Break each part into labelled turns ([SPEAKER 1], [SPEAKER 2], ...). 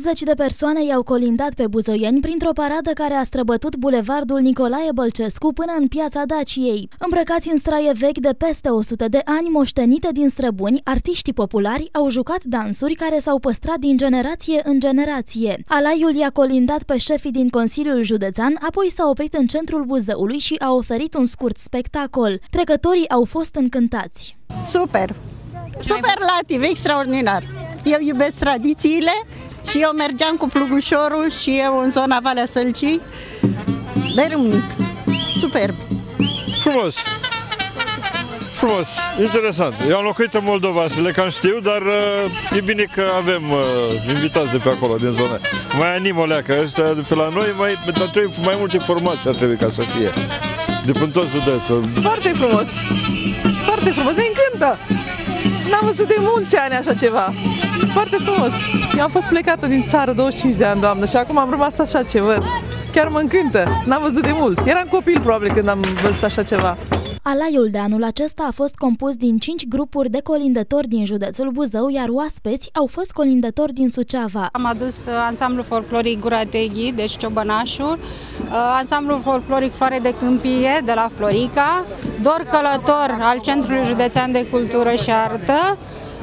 [SPEAKER 1] Zeci de persoane i-au colindat pe buzoieni printr-o paradă care a străbătut bulevardul Nicolae Bălcescu până în piața Daciei. Îmbrăcați în straie vechi de peste 100 de ani, moștenite din străbuni, artiștii populari au jucat dansuri care s-au păstrat din generație în generație. Alaiul i-a colindat pe șefii din Consiliul Județean, apoi s-a oprit în centrul Buzăului și a oferit un scurt spectacol. Trecătorii au fost încântați.
[SPEAKER 2] Super! Superlativ, extraordinar! Eu iubesc tradițiile și eu mergeam cu plugușorul și eu în zona Valea Sălcii de râmnic. Superb!
[SPEAKER 3] Frumos! Frumos, interesant. Eu am locuit în Moldova și le cam știu, dar e bine că avem invitați de pe acolo, din zonă. Mai animoleacă ăștia de pe la noi, dar trebuie mai multe informații ar trebui ca să fie. De până tot județul.
[SPEAKER 4] Foarte frumos! Foarte frumos, ne încântă! N-am văzut de mulți ani așa ceva. Foarte frumos! Eu am fost plecată din țară 25 de ani, doamnă, și acum am rămas așa ce văd. Chiar mă încântă, n-am văzut de mult. Eram copil probabil când am văzut așa ceva.
[SPEAKER 1] Alaiul de anul acesta a fost compus din 5 grupuri de colindători din județul Buzău, iar oaspeți au fost colindători din Suceava.
[SPEAKER 5] Am adus ansamblul folcloric Gura Teghi, deci Ciobănașul, ansamblul folcloric Floare de Câmpie de la Florica, Dor Călător al Centrului Județean de Cultură și Artă,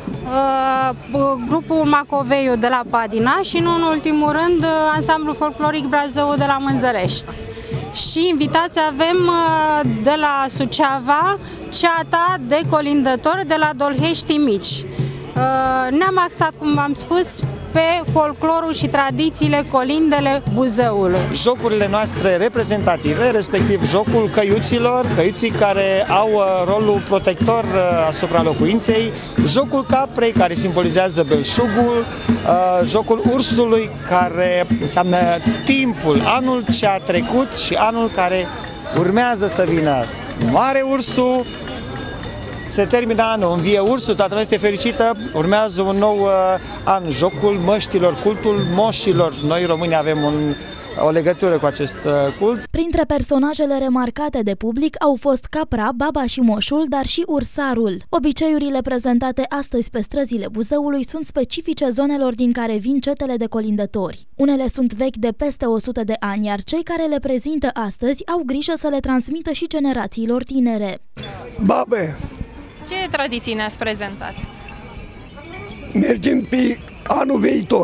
[SPEAKER 5] grupul Macoveiu de la Padina și, nu în ultimul rând, ansamblul folcloric Brazău de la Mânzărești. Și invitați avem de la Suceava ceata de colindători de la Dolhești Mici. Ne-am axat, cum v-am spus, pe folclorul și tradițiile, colindele Buzăului.
[SPEAKER 6] Jocurile noastre reprezentative, respectiv jocul căiuții care au rolul protector asupra locuinței, jocul caprei care simbolizează belșugul, jocul ursului care înseamnă timpul, anul ce a trecut și anul care urmează să vină. Moare ursul, se termină anul, învie ursul, toată lumea este fericită, urmează un nou an. Jocul măștilor, cultul moșilor. Noi români avem o legătură cu acest cult.
[SPEAKER 1] Printre personajele remarcate de public au fost capra, baba și moșul, dar și ursarul. Obiceiurile prezentate astăzi pe străzile Buzăului sunt specifice zonelor din care vin cetele de colindători. Unele sunt vechi de peste 100 de ani, iar cei care le prezintă astăzi au grijă să le transmită și generațiilor tinere.
[SPEAKER 7] Babe!
[SPEAKER 8] Ce tradiții ne-ați prezentat?
[SPEAKER 7] Mergem pe anul viitor.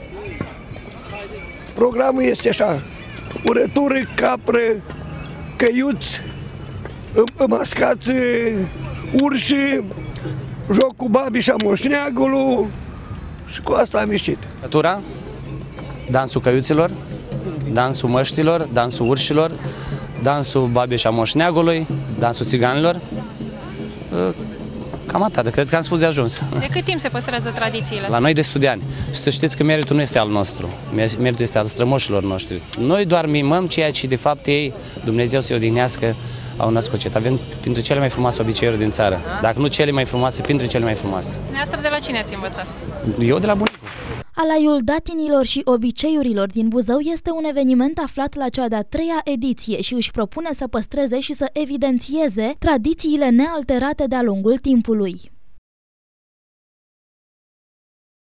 [SPEAKER 7] Programul este așa: urătură, capră, căiuți, mascați, urși, joc cu babii și moșneagului și cu asta am ieșit.
[SPEAKER 9] Urătura, dansul căiuților, dansul măștilor, dansul urșilor, dansul babii și moșneagului, dansul țiganilor. Cam atât, cred că am spus de ajuns.
[SPEAKER 8] De cât timp se păstrează tradițiile?
[SPEAKER 9] La noi de studiani. Și să știți că meritul nu este al nostru, meritul este al strămoșilor noștri. Noi doar mimăm ceea ce de fapt ei, Dumnezeu să-i odihnească, au născocit. Avem printre cele mai frumoase obiceiuri din țară. Dacă nu cele mai frumoase, printre cele mai frumoase.
[SPEAKER 8] Dumneavoastră de la cine ați învățat?
[SPEAKER 9] Eu de la bunicul.
[SPEAKER 1] Alaiul datinilor și obiceiurilor din Buzău este un eveniment aflat la cea de-a 3-a ediție și își propune să păstreze și să evidențieze tradițiile nealterate de-a lungul timpului.